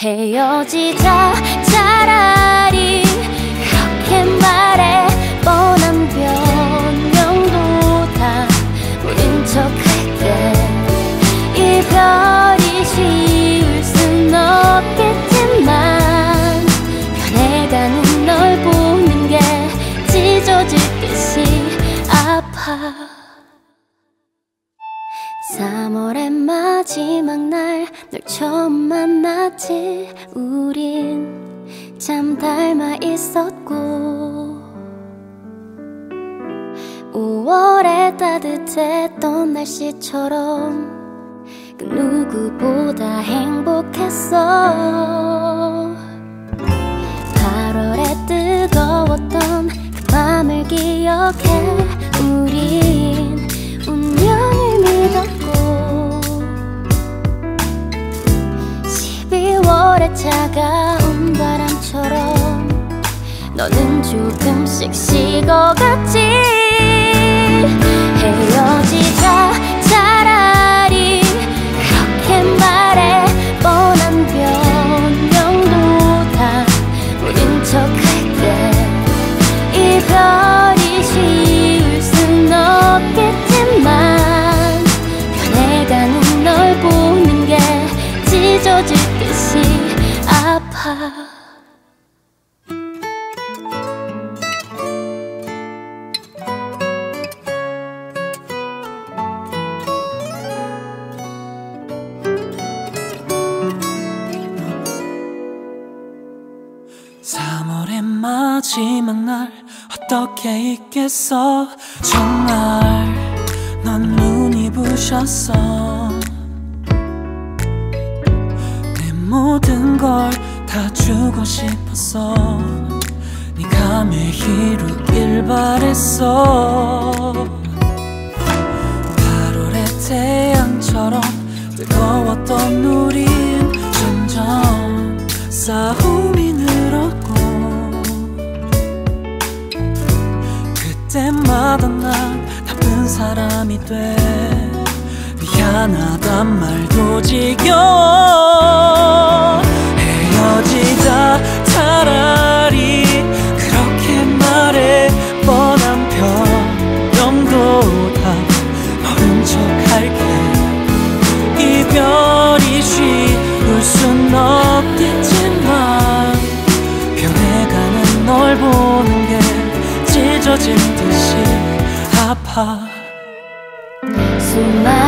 헤어지자 차라리 그렇게 말해. 뻔한 변명보다 모른 척할게. 이별이 쉬울 순 없겠지만 변해가는 널 보는 게 찢어질 듯이 아파. 3월의 마지막 날 널 처음 만났지. 우린 참 닮아 있었고 5월에 따뜻했던 날씨처럼 그 누구보다 행복했어. 8월에 뜨거웠던 그 맘을 기억해. 우린 운명을 믿었고 12월에 차가운 바람처럼 너는 조금씩 식어갔지. 헤어지자 차라리 그렇게 말해. 뻔한 변명보다 모른 척할게. 이별이 쉬울 순 없겠지만 변해가는 널 보는 게 찢어질 듯이 아파. 3월의 마지막 날 어떻게 있겠어. 정말 넌 눈이 부셨어. 내 모든 걸 다 주고 싶었어. 네가 매일 웃길 바랬어. 8월의 태양처럼 뜨거웠던 우린 점점 싸움이 늘었고 그때마다 난 나쁜 사람이 돼. 미안하단 말도 지겨워. 헤어지자 차라리 그렇게 말해. 뻔한 변명도 다 모른 척할게. 이별이 쉬울 순 없겠지만 변해가는 널 보는 게 찢어질 듯이 아파. 수많은